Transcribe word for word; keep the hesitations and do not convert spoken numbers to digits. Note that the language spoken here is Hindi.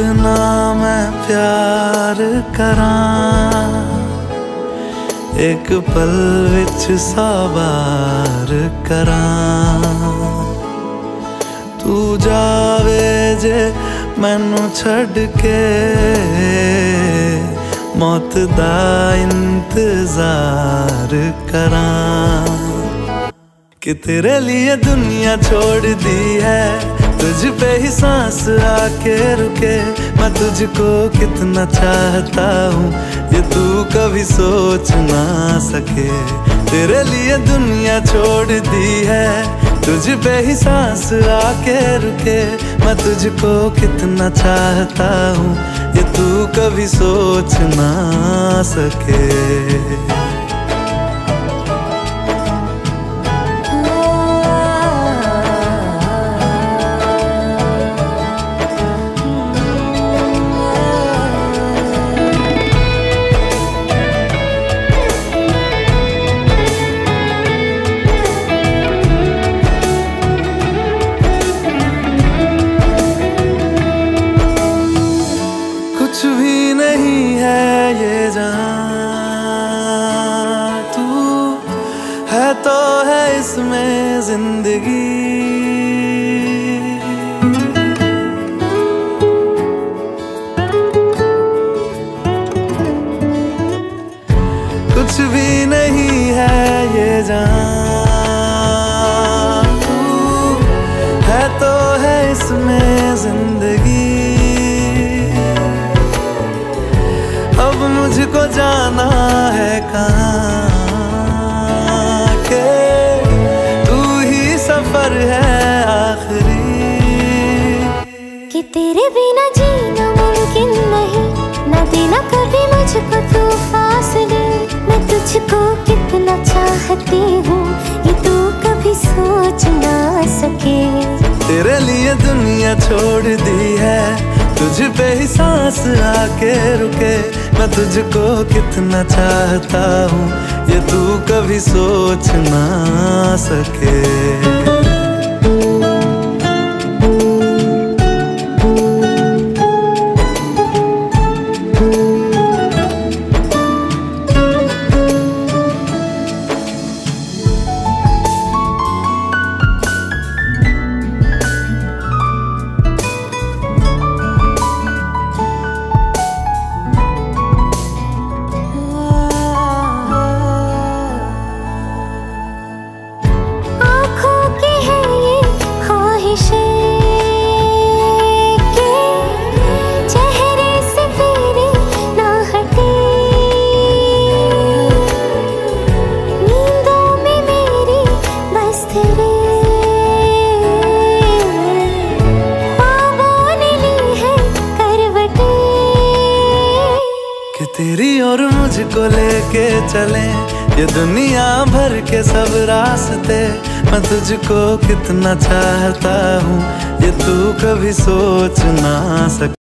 कितना मैं प्यार करां, एक पल विच सौ बार करां। तू जावे जे मैनू छड़ के, मौत दा इंतजार करां। कि तेरे लिए दुनिया छोड़ दी है, तुझ पे ही सांस आके रुके। मैं तुझको कितना चाहता हूँ, ये तू कभी सोच ना सके। तेरे लिए दुनिया छोड़ दी है, तुझ पे ही सांस आके रुके। मैं तुझको कितना चाहता हूँ, ये तू कभी सोच ना सके। कुछ भी नहीं है ये जहां, तू है तो है इसमें जिंदगी। कुछ भी नहीं है ये जहां, तू है तो है इसमें जिंदगी। अब मुझको जाना है कहाँ के, तू ही सफर है आखिरी। कि तेरे बिना जीना मुमकिन नहीं, ना देना कभी मुझको तू फासले। मैं तुझको कितना चाहती हूँ, ये तू कभी सोच ना सके। तेरे लिए दुनिया छोड़ दी है, तुझ पे ही सांस आके रुके। मैं तुझको कितना चाहता हूँ, ये तू कभी सोच ना सके। तेरी और मुझको लेके चले ये दुनिया भर के सब रास्ते। मैं तुझको कितना चाहता हूँ, ये तू कभी सोच ना सके।